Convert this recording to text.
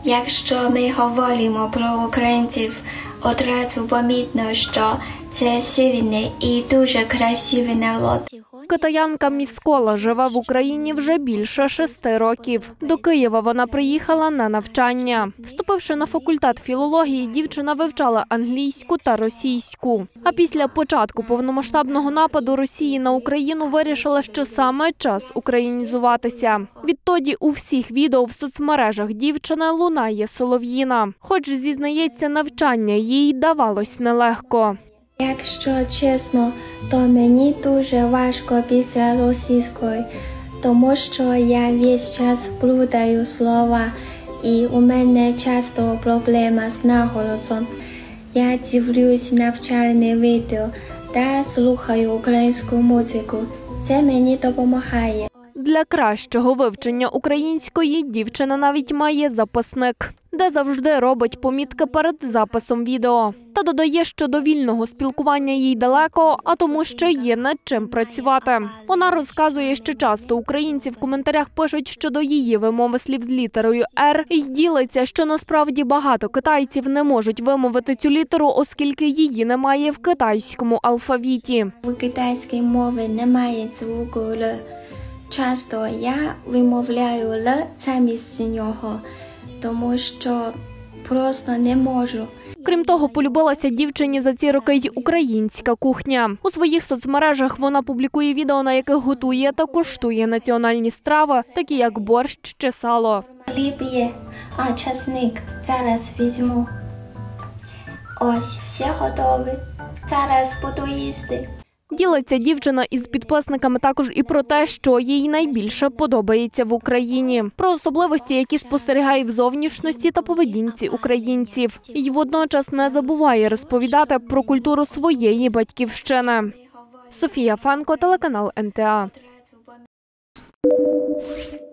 Якщо ми говоримо про українців, одразу помітно, що це сильний і дуже красивий народ. Китаянка Міскола живе в Україні вже більше 6 років. До Києва вона приїхала на навчання. Вступивши на факультет філології, дівчина вивчала англійську та російську. А після початку повномасштабного нападу Росії на Україну вирішила, що саме час українізуватися. Відтоді у всіх відео в соцмережах дівчини лунає солов'їна. Хоч, зізнається, навчання їй давалось нелегко. Якщо чесно, то мені дуже важко після російської, тому що я весь час плутаю слова і у мене часто проблема з наголосом. Я дивлюсь навчальне відео та слухаю українську музику. Це мені допомагає. Для кращого вивчення української дівчина навіть має записник, де завжди робить помітки перед записом відео. Та додає, що до вільного спілкування їй далеко, а тому ще є над чим працювати. Вона розказує, що часто українці в коментарях пишуть щодо її вимови слів з літерою «Р» і ділиться, що насправді багато китайців не можуть вимовити цю літеру, оскільки її немає в китайському алфавіті. В китайській мові немає звуку «Л». Часто я вимовляю «Л» замість нього, тому що просто не можу. Крім того, полюбилася дівчині за ці роки й українська кухня. У своїх соцмережах вона публікує відео, на яких готує та куштує національні страви, такі як борщ чи сало. Хліб є, а часник зараз візьму. Ось, все готове. Зараз буду їсти. Ділиться дівчина із підписниками також і про те, що їй найбільше подобається в Україні. Про особливості, які спостерігає в зовнішності та поведінці українців. І водночас не забуває розповідати про культуру своєї батьківщини. Софія Фанко, телеканал НТА.